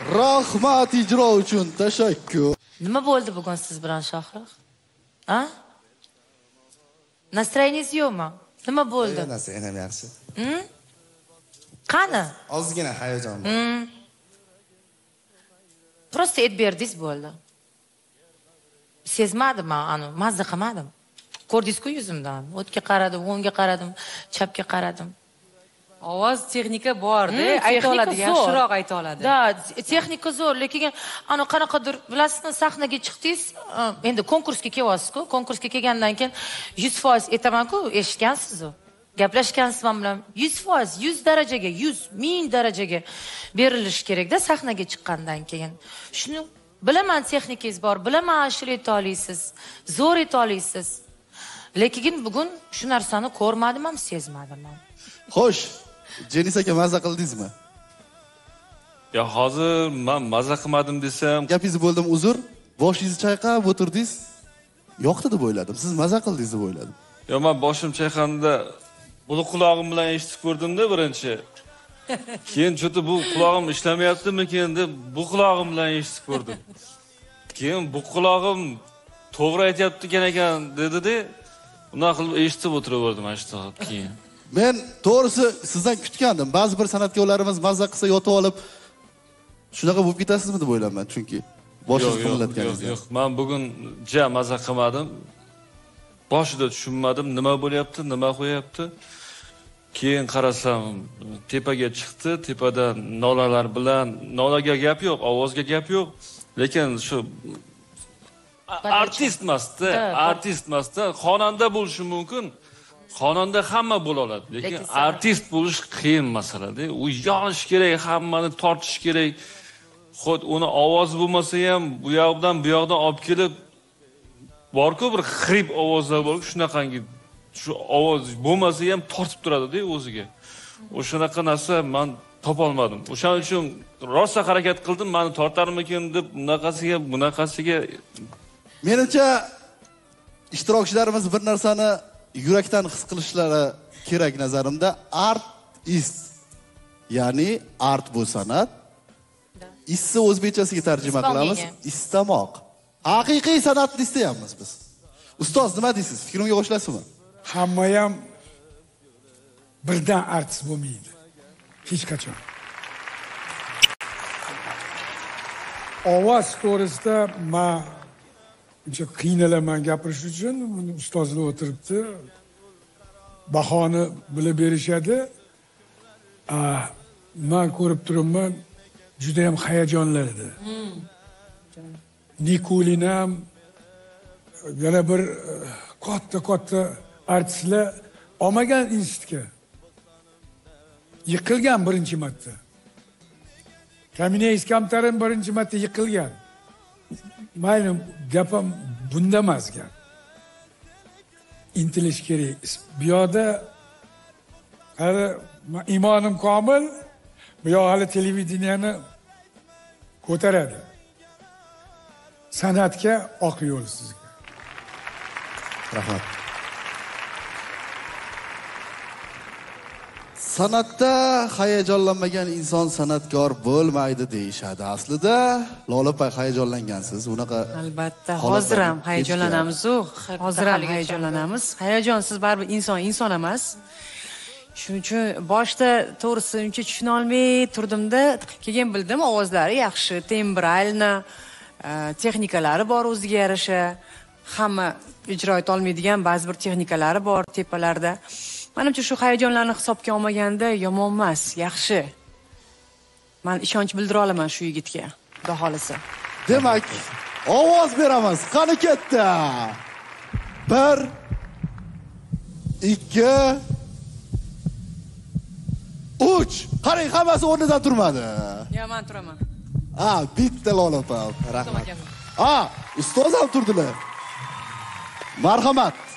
Rahmat ijro uchun tashakkur. Nima bo'ldi bugun siz bilan Shohrux? Ha? Nastroyeniyingiz yo'qmi? Nima bo'ldi? Nastroyeniyam yaxshi. Qani? Ozgina hayajon bor. Prosta aytib berdingiz bo'ldi. Sezmadim men, mazza qilmadim. Ko'rdingiz-ku yuzimdan. O'tga qaradim, o'ngga qaradim, chapga qaradim. Ovoz texnika bor-da, ayta oladi, yaxshiroq ayta oladi. Da, texnika zo'r, lekin qanaqadir bilasizmi, sahnaga chiqdingiz, endi konkursga kelyapsiz-ku, konkursga kelgandan keyin 100% aytaman-ku, eshitgansiz-ku. Gaplashgansiz men bilan 100%, 100 darajaga, 100 ming darajaga berilish kerak-da sahnaga chiqqandan keyin. Shuni bilaman, texnikangiz bor, bilaman, ashula ayta olasiz, zo'r ayta olasiz. Lekin bugun shu narsani ko'rmadim ham, sezmadim ham. Xo'sh, Jenis aka mazza qildingizmi? Ya hozir men mazza qilmadim desam, gapingizni bo'ldim, uzr. Boshingizni chayqab o'tirdingiz. Yo'qdi deb o'yladim. Siz mazza qildingiz deb o'yladim. Yo, men boshim chayqanda buni qulog'im bilan eshitib ko'rdim-da birinchi. Keyin cho'ti bu qulog'im ishlamayaptimi-kin deb bu qulog'im bilan eshitib ko'rdim. Keyin bu qulog'im to'g'ri aytayapti ekan dedi-da, undan qilib eshitib o'tiraverdim ashta keyin. Men to'g'risi sizdan kutgandim. Ba'zi bir san'atkorlarimiz mazza qilsa yotib olib shunaqa bo'lib ketasizmi deb o'yladim, chunki boshingizni qimirlatganingiz. Yo'q, men bugun mazza qilmadim. Boshida tushunmadim, nima bo'lyapti, nima qo'yapti. Keyin qarasam, tepaga chiqdi, tepadan nolalar bilan, nolaga gap yo'q, ovozga gap yo'q, lekin shu artist emasda, xonanda bo'lishi mumkin. Xonanda hamma bo'la oladi, lekin artist bo'lish qiyin masala-da. U yonish kerak, hammani tortish kerak. Xod uni ovoz bo'lmasa ham bu yoqdan bu yoqdan olib kelib bor-ku bir xrip ovozlar bor, shunaqangi shu ovoz bo'lmasa ham tortib turadi-da o'ziga. O'shanaqa narsa men topa olmadim. O'shaning uchun rosa harakat qildim, meni tortarmikin deb bunaqasiga. Menimcha ishtirokchilarimiz bir narsani yurakdan his qilishlari kerak nazarimda. Artist, ya'ni art bu san'at. Isni o'zbekchasiga tarjima qilamiz. Istamoq. Haqiqiy san'atni istayapmiz biz. Ustoz, nima deysiz? Fikrimga qo'shilasizmi? Hamma ham birdan artist bo'lmaydi. Hech qachon. Ovoz to'g'risida men uncha qiynalaman gapirish uchun. Ustozlar o'tiribdi. Bahoni bilib berishadi. Men ko'rib turibman, juda ham hayajonlanadi. Nikulinam yana bir katta artistlar olmagan institutga. Yiqilgan birinchi marta. Kamineyskiy Kamtarin birinchi marta yiqilgan. Mayli, gapim bunda emas gap. Intilish kerak. Bu yoqda hali imonim komil, bu yoq hali televideniyani ko'taradi. San'atga oq yo'l sizga. Rahmat. San'atda hayajonlanmagan inson san'atkor bo'lmaydi deyishadi. Aslida Lolapay hayajonlangansiz. Unaqa albatta, hozir ham hayajonlanamiz-ku. Hozir ham hayajonlanamiz. Hayajonsiz baribir inson emas. Shuning uchun boshda to'g'risi uncha tushuna olmay turdimda, keyin bildim ovozlari yaxshi, tembralni, texnikalari bor o'ziga yarasha. Hamma ijro eta olmaydigan ba'zi bir texnikalari bor tepalarda. Menimcha shu hayajonlarni hisobga olmaganda yomon emas, yaxshi. Men ishonch bildira olaman shu yigitga, xudo xolisa. Demak, ovoz beramiz. Qani ketdi. 1 2 3. Qarang, hammasi o'rnidan turmadi. Yo, men turaman. Bitta Lolapay. Rahmat. Ustoz ham turdilar. Marhamat.